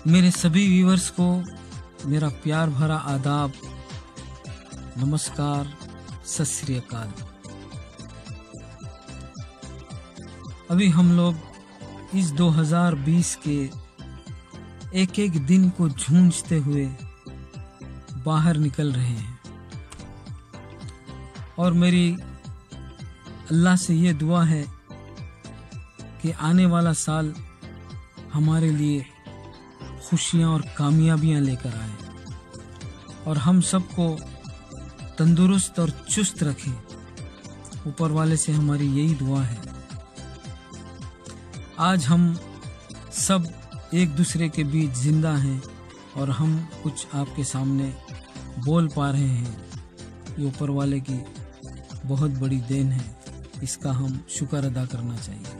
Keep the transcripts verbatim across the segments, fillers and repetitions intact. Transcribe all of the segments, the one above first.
मेरे सभी व्यूअर्स को मेरा प्यार भरा आदाब, नमस्कार, सत श्री अकाल। अभी हम लोग इस दो हज़ार बीस के एक एक दिन को झूंझते हुए बाहर निकल रहे हैं और मेरी अल्लाह से ये दुआ है कि आने वाला साल हमारे लिए खुशियाँ और कामयाबियाँ लेकर आए और हम सबको तंदुरुस्त और चुस्त रखे। ऊपर वाले से हमारी यही दुआ है। आज हम सब एक दूसरे के बीच जिंदा हैं और हम कुछ आपके सामने बोल पा रहे हैं। ये ऊपर वाले की बहुत बड़ी देन है, इसका हम शुक्र अदा करना चाहिए।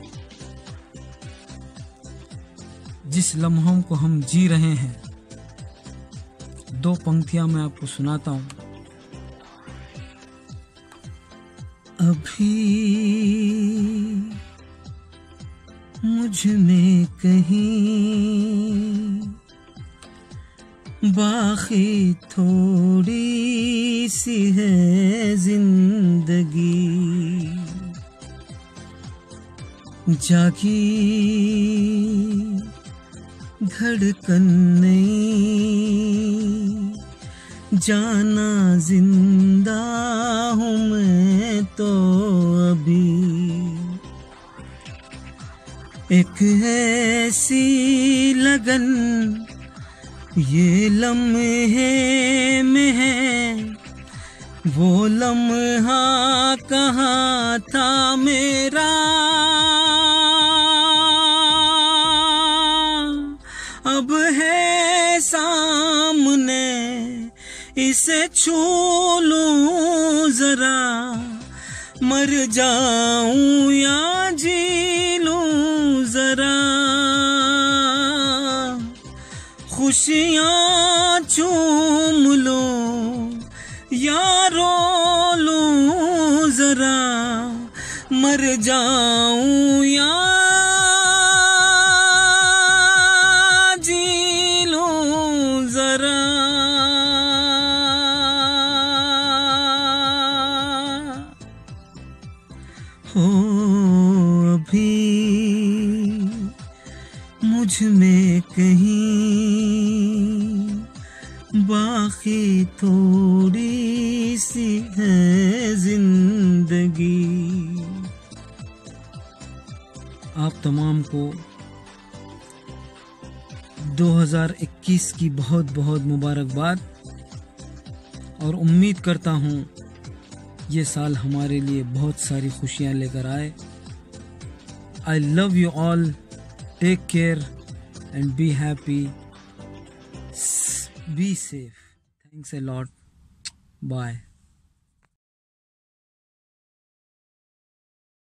जिस लम्हों को हम जी रहे हैं, दो पंक्तियां मैं आपको सुनाता हूं। अभी मुझ में कहीं बाकी थोड़ी सी है जिंदगी, जागी धड़कन नहीं, जाना जिंदा हूँ मैं तो अभी। एक ऐसी लगन ये लम्हे में है, वो लम्हा कहाँ था मेरा, अब है सामने इसे छू लूं जरा, मर जाऊं या जी लूं जरा, खुशियाँ चूम लूं या रो लूं जरा, मर जाऊं या हो। अभी मुझ में कहीं बाकी थोड़ी सी है जिंदगी। आप तमाम को दो हज़ार इक्कीस की बहुत बहुत मुबारकबाद और उम्मीद करता हूँ ये साल हमारे लिए बहुत सारी खुशियाँ लेकर आए। I love you all, take care and be happy, be safe. Thanks a lot, bye.